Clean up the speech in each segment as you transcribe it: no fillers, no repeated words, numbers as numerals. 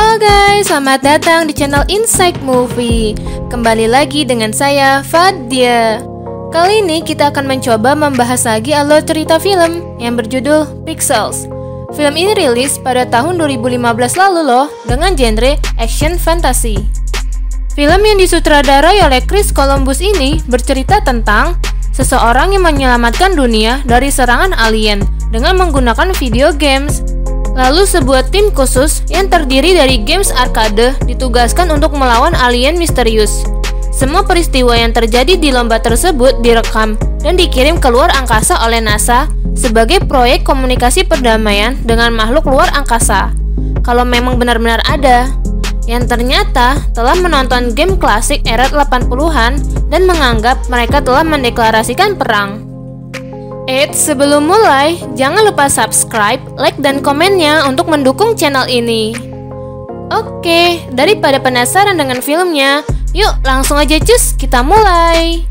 Halo guys, selamat datang di channel Insight Movie. Kembali lagi dengan saya, Fadia. Kali ini kita akan mencoba membahas lagi alur cerita film yang berjudul Pixels. Film ini rilis pada tahun 2015 lalu loh, dengan genre action fantasy. Film yang disutradarai oleh Chris Columbus ini bercerita tentang seseorang yang menyelamatkan dunia dari serangan alien dengan menggunakan video games. Lalu sebuah tim khusus yang terdiri dari games arcade ditugaskan untuk melawan alien misterius. Semua peristiwa yang terjadi di lomba tersebut direkam dan dikirim ke luar angkasa oleh NASA sebagai proyek komunikasi perdamaian dengan makhluk luar angkasa. Kalau memang benar-benar ada, yang ternyata telah menonton game klasik era 80-an dan menganggap mereka telah mendeklarasikan perang. Sebelum mulai, jangan lupa subscribe, like, dan komennya untuk mendukung channel ini. Oke, daripada penasaran dengan filmnya, yuk langsung aja cus, kita mulai.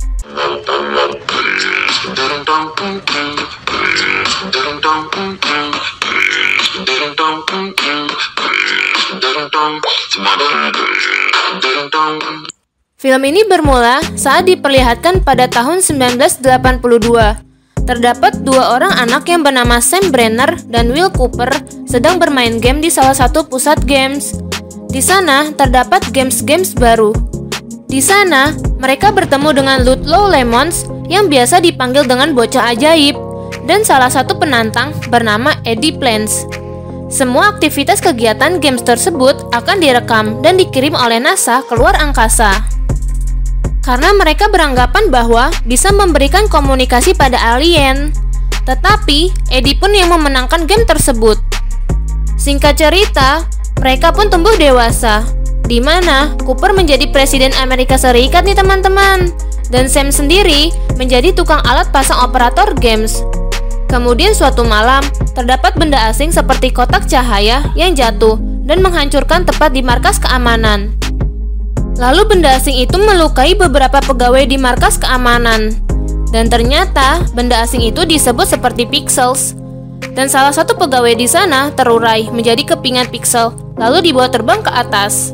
Film ini bermula saat diperlihatkan pada tahun 1982. Terdapat dua orang anak yang bernama Sam Brenner dan Will Cooper sedang bermain game di salah satu pusat games. Di sana terdapat games-games baru. Di sana mereka bertemu dengan Ludlow Lemons yang biasa dipanggil dengan bocah ajaib dan salah satu penantang bernama Eddie Plants. Semua aktivitas kegiatan games tersebut akan direkam dan dikirim oleh NASA ke luar angkasa. Karena mereka beranggapan bahwa bisa memberikan komunikasi pada alien. Tetapi, Eddie pun yang memenangkan game tersebut. Singkat cerita, mereka pun tumbuh dewasa, di mana Cooper menjadi Presiden Amerika Serikat nih teman-teman, dan Sam sendiri menjadi tukang alat pasang operator games. Kemudian suatu malam, terdapat benda asing seperti kotak cahaya yang jatuh dan menghancurkan tepat di markas keamanan. Lalu benda asing itu melukai beberapa pegawai di markas keamanan. Dan ternyata benda asing itu disebut seperti Pixels. Dan salah satu pegawai di sana terurai menjadi kepingan pixel, lalu dibawa terbang ke atas.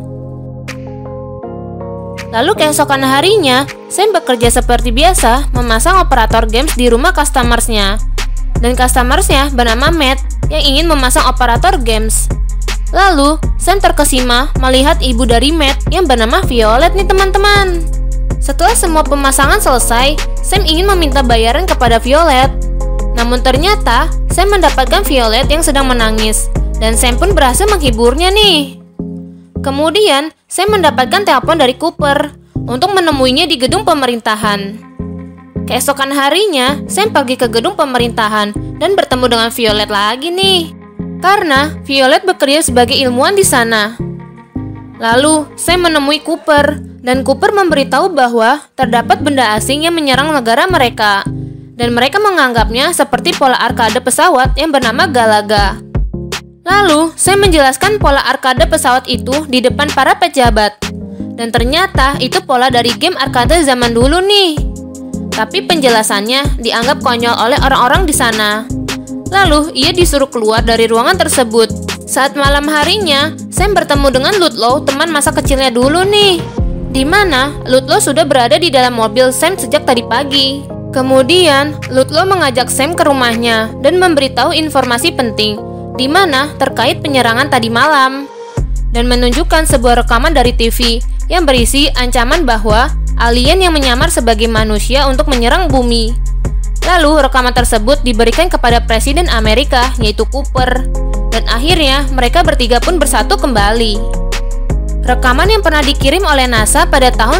Lalu keesokan harinya, Sam bekerja seperti biasa memasang operator games di rumah customersnya. Dan customersnya bernama Matt yang ingin memasang operator games. Lalu, Sam terkesima melihat ibu dari Matt yang bernama Violet nih teman-teman. Setelah semua pemasangan selesai, Sam ingin meminta bayaran kepada Violet. Namun ternyata, Sam mendapatkan Violet yang sedang menangis, dan Sam pun berhasil menghiburnya nih. Kemudian, Sam mendapatkan telepon dari Cooper untuk menemuinya di gedung pemerintahan. Keesokan harinya, Sam pergi ke gedung pemerintahan dan bertemu dengan Violet lagi nih. Karena Violet bekerja sebagai ilmuwan di sana. Lalu, Sam menemui Cooper, dan Cooper memberitahu bahwa terdapat benda asing yang menyerang negara mereka, dan mereka menganggapnya seperti pola arkade pesawat yang bernama Galaga. Lalu, Sam menjelaskan pola arkade pesawat itu di depan para pejabat, dan ternyata itu pola dari game arkade zaman dulu nih. Tapi penjelasannya dianggap konyol oleh orang-orang di sana. Lalu, ia disuruh keluar dari ruangan tersebut. Saat malam harinya, Sam bertemu dengan Ludlow, teman masa kecilnya dulu nih. Di mana Ludlow sudah berada di dalam mobil Sam sejak tadi pagi. Kemudian, Ludlow mengajak Sam ke rumahnya dan memberitahu informasi penting, di mana terkait penyerangan tadi malam. Dan menunjukkan sebuah rekaman dari TV yang berisi ancaman bahwa alien yang menyamar sebagai manusia untuk menyerang bumi. Lalu rekaman tersebut diberikan kepada Presiden Amerika, yaitu Cooper. Dan akhirnya mereka bertiga pun bersatu kembali. Rekaman yang pernah dikirim oleh NASA pada tahun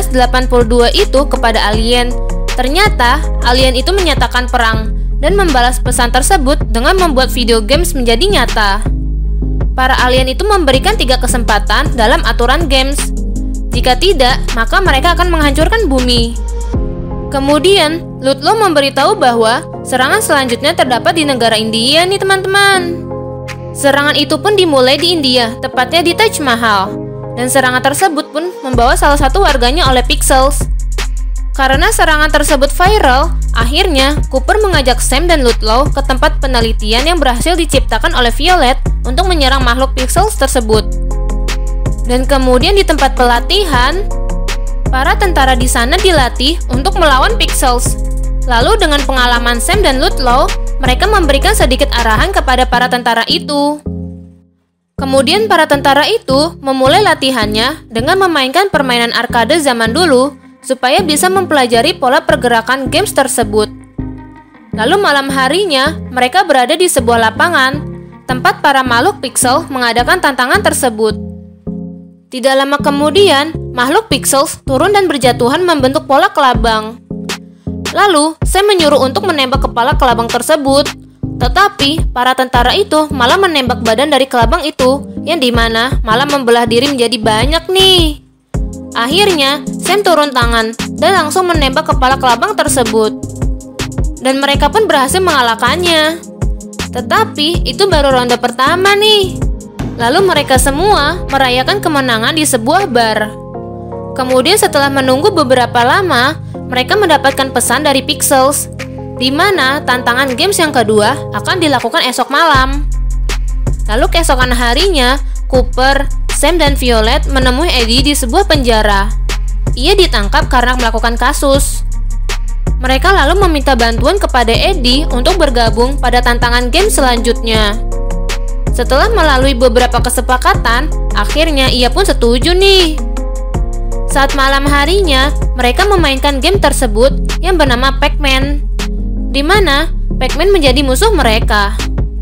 1982 itu kepada alien. Ternyata alien itu menyatakan perang dan membalas pesan tersebut dengan membuat video games menjadi nyata. Para alien itu memberikan 3 kesempatan dalam aturan games. Jika tidak, maka mereka akan menghancurkan bumi. Kemudian, Ludlow memberitahu bahwa serangan selanjutnya terdapat di negara India nih teman-teman. Serangan itu pun dimulai di India, tepatnya di Taj Mahal. Dan serangan tersebut pun membawa salah satu warganya oleh Pixels. Karena serangan tersebut viral, akhirnya Cooper mengajak Sam dan Ludlow ke tempat penelitian yang berhasil diciptakan oleh Violet untuk menyerang makhluk Pixels tersebut. Dan kemudian di tempat pelatihan, para tentara di sana dilatih untuk melawan Pixels. Lalu dengan pengalaman Sam dan Ludlow, mereka memberikan sedikit arahan kepada para tentara itu. Kemudian para tentara itu memulai latihannya dengan memainkan permainan arkade zaman dulu supaya bisa mempelajari pola pergerakan games tersebut. Lalu malam harinya, mereka berada di sebuah lapangan tempat para makhluk Pixel mengadakan tantangan tersebut. Tidak lama kemudian, makhluk Pixels turun dan berjatuhan membentuk pola kelabang. Lalu, Sam menyuruh untuk menembak kepala kelabang tersebut. Tetapi, para tentara itu malah menembak badan dari kelabang itu, yang dimana malah membelah diri menjadi banyak nih. Akhirnya, Sam turun tangan dan langsung menembak kepala kelabang tersebut. Dan mereka pun berhasil mengalahkannya. Tetapi, itu baru ronde pertama nih. Lalu mereka semua merayakan kemenangan di sebuah bar. Kemudian setelah menunggu beberapa lama, mereka mendapatkan pesan dari Pixels, di mana tantangan games yang kedua akan dilakukan esok malam. Lalu keesokan harinya, Cooper, Sam, dan Violet menemui Eddie di sebuah penjara. Ia ditangkap karena melakukan kasus. Mereka lalu meminta bantuan kepada Eddie untuk bergabung pada tantangan game selanjutnya. Setelah melalui beberapa kesepakatan, akhirnya ia pun setuju nih. Saat malam harinya, mereka memainkan game tersebut yang bernama Pac-Man, di mana Pac-Man menjadi musuh mereka.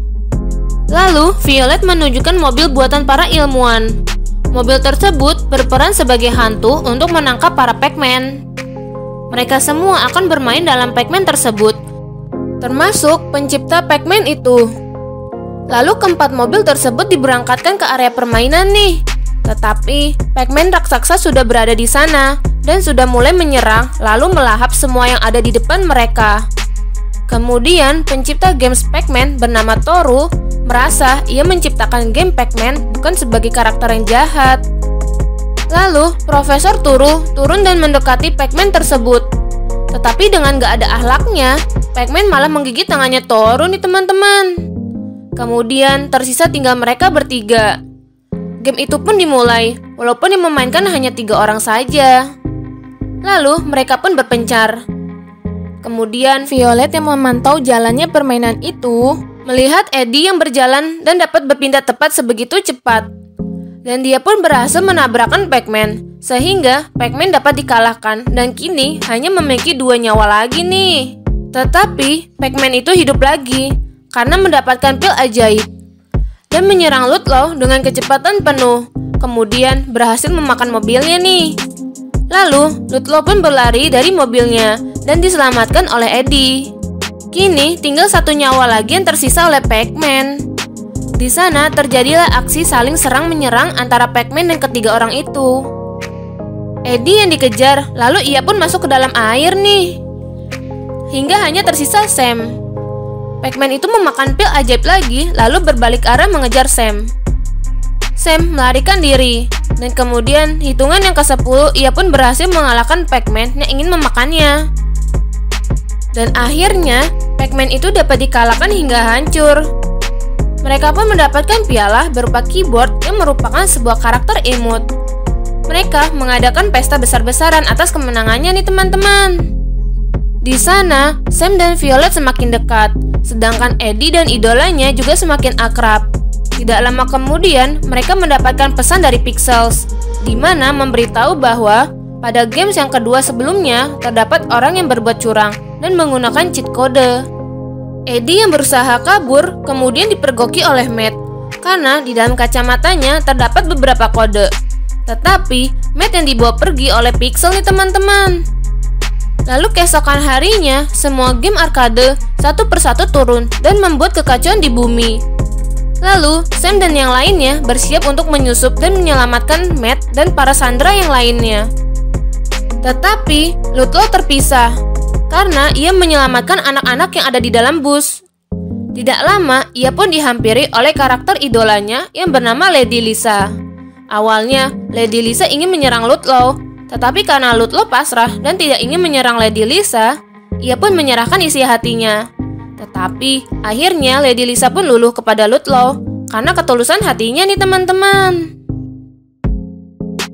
Lalu, Violet menunjukkan mobil buatan para ilmuwan. Mobil tersebut berperan sebagai hantu untuk menangkap para Pac-Man. Mereka semua akan bermain dalam Pac-Man tersebut, termasuk pencipta Pac-Man itu. Lalu keempat mobil tersebut diberangkatkan ke area permainan nih. Tetapi Pac-Man raksasa sudah berada di sana dan sudah mulai menyerang lalu melahap semua yang ada di depan mereka. Kemudian pencipta games Pac-Man bernama Toru merasa ia menciptakan game Pac-Man bukan sebagai karakter yang jahat. Lalu Profesor Toru turun dan mendekati Pac-Man tersebut. Tetapi dengan gak ada akhlaknya, Pac-Man malah menggigit tangannya Toru nih teman-teman. Kemudian tersisa tinggal mereka bertiga. Game itu pun dimulai, walaupun yang memainkan hanya 3 orang saja. Lalu mereka pun berpencar. Kemudian Violet yang memantau jalannya permainan itu melihat Eddie yang berjalan dan dapat berpindah tepat sebegitu cepat. Dan dia pun berhasil menabrakkan Pac-Man, sehingga Pac-Man dapat dikalahkan dan kini hanya memiliki 2 nyawa lagi nih. Tetapi Pac-Man itu hidup lagi karena mendapatkan pil ajaib dan menyerang Ludlow dengan kecepatan penuh. Kemudian berhasil memakan mobilnya nih. Lalu Ludlow pun berlari dari mobilnya dan diselamatkan oleh Eddie. Kini tinggal 1 nyawa lagi yang tersisa oleh Pac-Man. Di sana terjadilah aksi saling serang menyerang antara Pac-Man dan ketiga orang itu. Eddie yang dikejar, lalu ia pun masuk ke dalam air nih. Hingga hanya tersisa Sam. Pac-Man itu memakan pil ajaib lagi, lalu berbalik arah mengejar Sam. Sam melarikan diri, dan kemudian hitungan yang ke-10 ia pun berhasil mengalahkan Pac-Man yang ingin memakannya. Dan akhirnya, Pac-Man itu dapat dikalahkan hingga hancur. Mereka pun mendapatkan piala berupa keyboard yang merupakan sebuah karakter imut. Mereka mengadakan pesta besar-besaran atas kemenangannya nih teman-teman. Di sana, Sam dan Violet semakin dekat, sedangkan Eddie dan idolanya juga semakin akrab. Tidak lama kemudian, mereka mendapatkan pesan dari Pixels, di mana memberitahu bahwa pada games yang kedua sebelumnya terdapat orang yang berbuat curang dan menggunakan cheat code. Eddie yang berusaha kabur kemudian dipergoki oleh Matt karena di dalam kacamatanya terdapat beberapa kode. Tetapi Matt yang dibawa pergi oleh Pixel nih teman-teman. Lalu keesokan harinya, semua game arcade satu persatu turun dan membuat kekacauan di bumi. Lalu Sam dan yang lainnya bersiap untuk menyusup dan menyelamatkan Matt dan para sandera yang lainnya. Tetapi Ludlow terpisah karena ia menyelamatkan anak-anak yang ada di dalam bus. Tidak lama, ia pun dihampiri oleh karakter idolanya yang bernama Lady Lisa. Awalnya, Lady Lisa ingin menyerang Ludlow, tetapi karena Ludlow pasrah dan tidak ingin menyerang Lady Lisa, ia pun menyerahkan isi hatinya. Tetapi, akhirnya Lady Lisa pun luluh kepada Ludlow karena ketulusan hatinya nih teman-teman.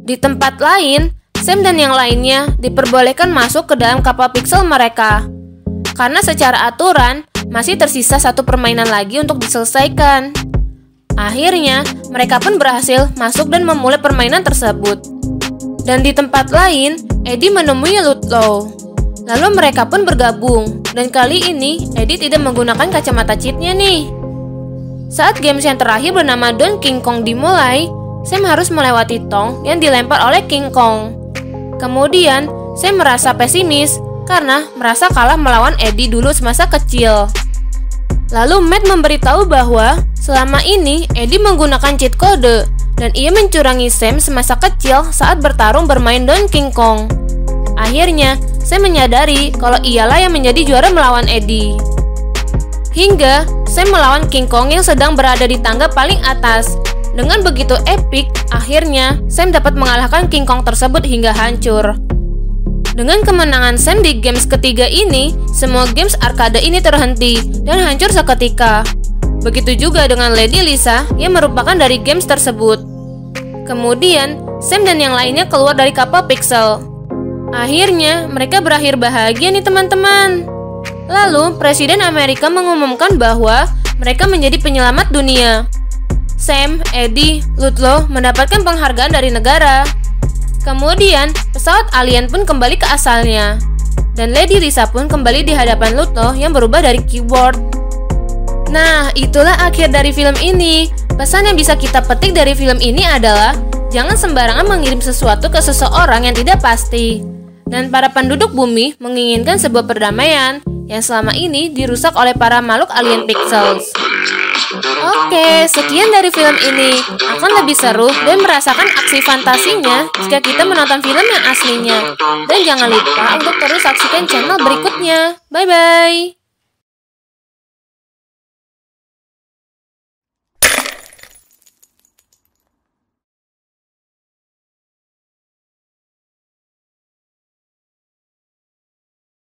Di tempat lain, Sam dan yang lainnya diperbolehkan masuk ke dalam kapal pixel mereka. Karena secara aturan, masih tersisa satu permainan lagi untuk diselesaikan. Akhirnya, mereka pun berhasil masuk dan memulai permainan tersebut. Dan di tempat lain, Eddie menemui Ludlow. Lalu mereka pun bergabung, dan kali ini Eddie tidak menggunakan kacamata cheatnya nih. Saat games yang terakhir bernama Don King Kong dimulai, Sam harus melewati tong yang dilempar oleh King Kong. Kemudian, Sam merasa pesimis karena merasa kalah melawan Eddie dulu semasa kecil. Lalu Matt memberitahu bahwa selama ini Eddie menggunakan cheat code dan ia mencurangi Sam semasa kecil saat bertarung bermain Don King Kong. Akhirnya, Sam menyadari kalau ialah yang menjadi juara melawan Eddie. Hingga Sam melawan King Kong yang sedang berada di tangga paling atas. Dengan begitu epik, akhirnya Sam dapat mengalahkan King Kong tersebut hingga hancur. Dengan kemenangan Sam di games ketiga ini, semua games arcade ini terhenti dan hancur seketika. Begitu juga dengan Lady Lisa yang merupakan dari games tersebut. Kemudian, Sam dan yang lainnya keluar dari kapal pixel. Akhirnya, mereka berakhir bahagia nih teman-teman. Lalu, Presiden Amerika mengumumkan bahwa mereka menjadi penyelamat dunia. Sam, Eddie, Ludlow mendapatkan penghargaan dari negara. Kemudian, pesawat alien pun kembali ke asalnya. Dan Lady Lisa pun kembali di hadapan Ludlow yang berubah dari keyboard. Nah, itulah akhir dari film ini. Pesan yang bisa kita petik dari film ini adalah jangan sembarangan mengirim sesuatu ke seseorang yang tidak pasti. Dan para penduduk bumi menginginkan sebuah perdamaian yang selama ini dirusak oleh para makhluk alien pixels. Oke, sekian dari film ini. Akan lebih seru dan merasakan aksi fantasinya jika kita menonton film yang aslinya. Dan jangan lupa untuk terus saksikan channel berikutnya. Bye-bye.